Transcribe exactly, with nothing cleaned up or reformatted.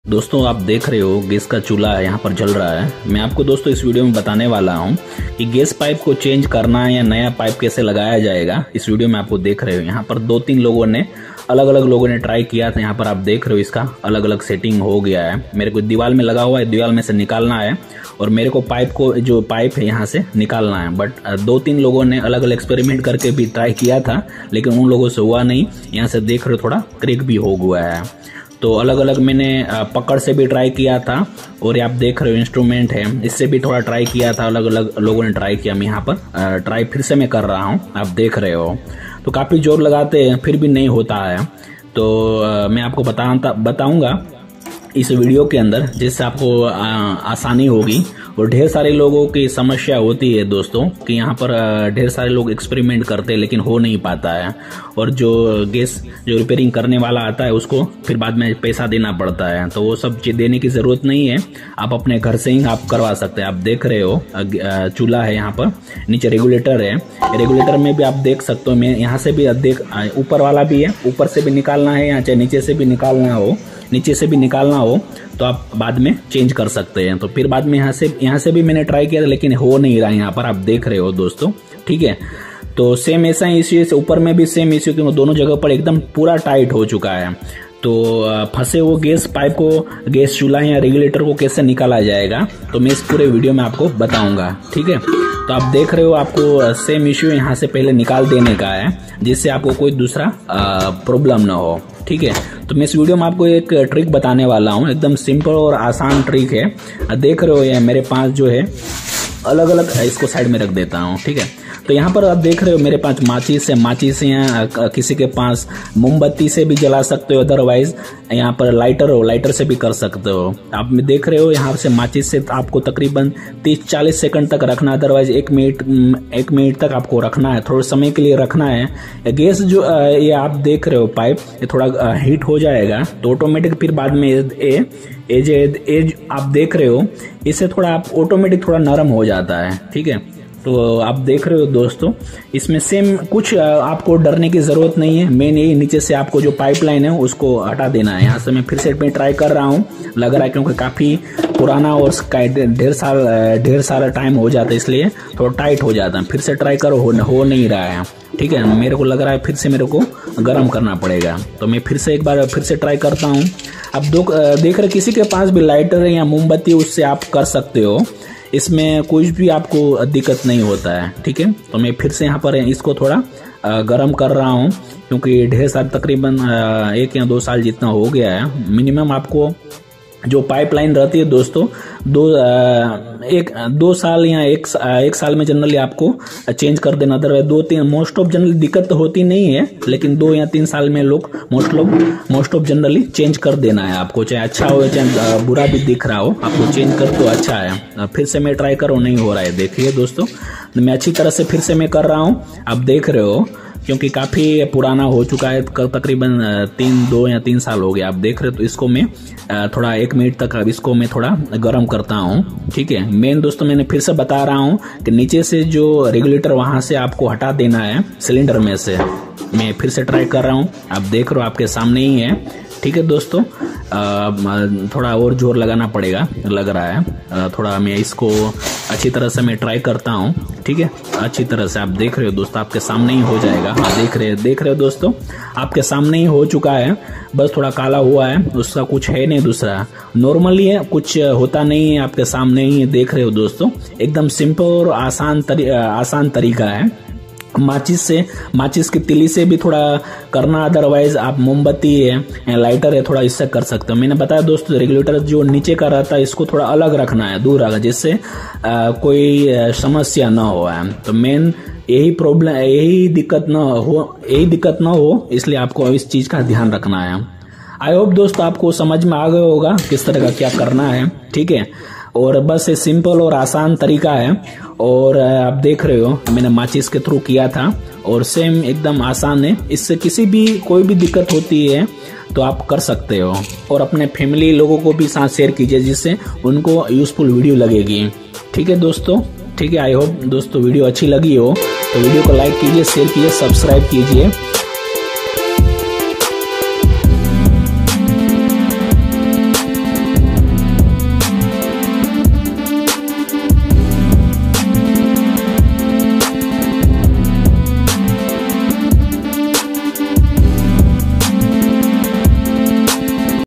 दोस्तों आप देख रहे हो गैस का चूल्हा यहाँ पर जल रहा है। मैं आपको दोस्तों इस वीडियो में बताने वाला हूँ कि गैस पाइप को चेंज करना है या नया पाइप कैसे लगाया जाएगा। इस वीडियो में आपको देख रहे हो यहाँ पर दो तीन लोगों ने अलग अलग लोगों ने ट्राई किया था। यहाँ पर आप देख रहे हो इसका अलग अलग सेटिंग हो गया है। मेरे को दीवार में लगा हुआ है, दीवार में से निकालना है और मेरे को पाइप को जो पाइप है यहाँ से निकालना है। बट दो तीन लोगों ने अलग अलग एक्सपेरिमेंट करके भी ट्राई किया था, लेकिन उन लोगों से हुआ नहीं। यहाँ से देख रहे हो थोड़ा क्रैक भी हो गया है। तो अलग अलग मैंने पकड़ से भी ट्राई किया था और ये आप देख रहे हो इंस्ट्रूमेंट है, इससे भी थोड़ा ट्राई किया था। अलग अलग लोगों ने ट्राई किया। मैं यहाँ पर ट्राई फिर से मैं कर रहा हूँ, आप देख रहे हो। तो काफ़ी जोर लगाते हैं फिर भी नहीं होता है। तो मैं आपको बता बताऊँगा इस वीडियो के अंदर, जिससे आपको आ, आसानी होगी। और ढेर सारे लोगों की समस्या होती है दोस्तों कि यहाँ पर ढेर सारे लोग एक्सपेरिमेंट करते हैं लेकिन हो नहीं पाता है। और जो गैस जो रिपेयरिंग करने वाला आता है उसको फिर बाद में पैसा देना पड़ता है। तो वो सब चीज देने की जरूरत नहीं है, आप अपने घर से ही आप करवा सकते हैं। आप देख रहे हो चूल्हा है, यहाँ पर नीचे रेगुलेटर है। रेगुलेटर में भी आप देख सकते हो, मैं यहाँ से भी देख, ऊपर वाला भी है, ऊपर से भी निकालना है या चाहे नीचे से भी निकालना हो नीचे से भी निकालना हो तो आप बाद में चेंज कर सकते हैं। तो फिर बाद में यहाँ से यहाँ से भी मैंने ट्राई किया था लेकिन हो नहीं रहा। यहाँ पर आप देख रहे हो दोस्तों, ठीक है। तो सेम ऐसा ही इश्यू है, ऊपर में भी सेम इश्यू, क्योंकि दोनों जगह पर एकदम पूरा टाइट हो चुका है। तो फंसे वो गैस पाइप को, गैस चूल्हा या रेगुलेटर को कैसे निकाला जाएगा तो मैं इस पूरे वीडियो में आपको बताऊंगा, ठीक है। तो आप देख रहे हो आपको सेम इश्यू यहाँ से पहले निकाल देने का है, जिससे आपको कोई दूसरा प्रॉब्लम ना हो, ठीक है। तो मैं इस वीडियो में आपको एक ट्रिक बताने वाला हूँ, एकदम सिंपल और आसान ट्रिक है। देख रहे हो ये मेरे पास जो है अलग अलग, इसको साइड में रख देता हूँ, ठीक है। तो यहाँ पर आप देख रहे हो मेरे पास माचिस है, माचिस या किसी के पास मोमबत्ती से भी जला सकते हो, अदरवाइज यहाँ पर लाइटर हो, लाइटर से भी कर सकते हो। आप देख रहे हो यहाँ से माचिस से आपको तकरीबन तीस चालीस सेकंड तक रखना, अदरवाइज एक मिनट एक मिनट तक आपको रखना है, थोड़े समय के लिए रखना है। गैस जो ये आप देख रहे हो पाइप, ये थोड़ा हीट हो जाएगा तो ऑटोमेटिक फिर बाद में ए एज एज आप देख रहे हो, इससे थोड़ा आप ऑटोमेटिक थोड़ा नरम हो जाता है, ठीक है। तो आप देख रहे हो दोस्तों, इसमें सेम कुछ आपको डरने की जरूरत नहीं है। मेन यही नीचे से आपको जो पाइपलाइन है उसको हटा देना है। यहाँ से मैं फिर से में ट्राई कर रहा हूँ, लग रहा है क्योंकि काफी पुराना और ढेर साल ढेर सारा टाइम हो जाता है, इसलिए थोड़ा टाइट हो जाता है। फिर से ट्राई करो, हो, हो नहीं रहा है, ठीक है। मेरे को लग रहा है फिर से मेरे को गर्म करना पड़ेगा। तो मैं फिर से एक बार फिर से ट्राई करता हूँ। अब दो देख रहे किसी के पास भी लाइटर है या मोमबत्ती, उससे आप कर सकते हो, इसमें कुछ भी आपको दिक्कत नहीं होता है, ठीक है। तो मैं फिर से यहाँ पर इसको थोड़ा गर्म कर रहा हूँ, क्योंकि ढेर साल तकरीबन एक या दो साल जितना हो गया है। मिनिमम आपको जो पाइपलाइन रहती है दोस्तों, दो एक दो साल या एक एक साल में जनरली आपको चेंज कर देना। अदरवाइज दो तीन मोस्ट ऑफ जनरली दिक्कत तो होती नहीं है, लेकिन दो या तीन साल में लोग मोस्ट लोग मोस्ट ऑफ जनरली चेंज कर देना है आपको, चाहे अच्छा हो चाहे बुरा भी दिख रहा हो, आपको चेंज कर तो अच्छा है। फिर से मैं ट्राई करूँ, नहीं हो रहा है। देखिए दोस्तों, मैं अच्छी तरह से फिर से मैं कर रहा हूँ, आप देख रहे हो, क्योंकि काफी पुराना हो चुका है, तकरीबन तीन दो या तीन साल हो गया, आप देख रहे हो। तो इसको मैं थोड़ा एक मिनट तक अब इसको मैं थोड़ा गर्म करता हूँ, ठीक है। मेन दोस्तों मैंने फिर से बता रहा हूँ कि नीचे से जो रेगुलेटर वहां से आपको हटा देना है सिलेंडर में से। मैं फिर से ट्राई कर रहा हूँ, आप देख रहे हो आपके सामने ही है, ठीक है दोस्तों। आ, थोड़ा और जोर लगाना पड़ेगा लग रहा है, आ, थोड़ा मैं इसको अच्छी तरह से मैं ट्राई करता हूँ, ठीक है। अच्छी तरह से आप देख रहे हो दोस्तों, आपके सामने ही हो जाएगा। हाँ देख रहे देख रहे हो दोस्तों, आपके सामने ही हो चुका है, बस थोड़ा काला हुआ है, उसका कुछ है नहीं दूसरा, नॉर्मली है, कुछ होता नहीं है, आपके सामने ही देख रहे हो दोस्तों। एकदम सिंपल और आसान तरी, आसान तरीका है। माचिस से, माचिस की तिली से भी थोड़ा करना, अदरवाइज आप मोमबत्ती है, लाइटर है, थोड़ा इससे कर सकते हो। मैंने बताया दोस्तों, रेगुलेटर जो नीचे का रहता है इसको थोड़ा अलग रखना है, दूर रखना, जिससे कोई समस्या ना हो। तो मेन यही प्रॉब्लम, यही दिक्कत ना हो यही दिक्कत ना हो इसलिए आपको इस चीज का ध्यान रखना है। आई होप दोस्तों आपको समझ में आ गया होगा किस तरह का क्या करना है, ठीक है। और बस ये सिंपल और आसान तरीका है। और आप देख रहे हो मैंने माचिस के थ्रू किया था और सेम एकदम आसान है। इससे किसी भी कोई भी दिक्कत होती है तो आप कर सकते हो, और अपने फैमिली लोगों को भी साथ शेयर कीजिए, जिससे उनको यूजफुल वीडियो लगेगी, ठीक है दोस्तों, ठीक है। आई होप दोस्तों वीडियो अच्छी लगी हो तो वीडियो को लाइक कीजिए, शेयर कीजिए, सब्सक्राइब कीजिए।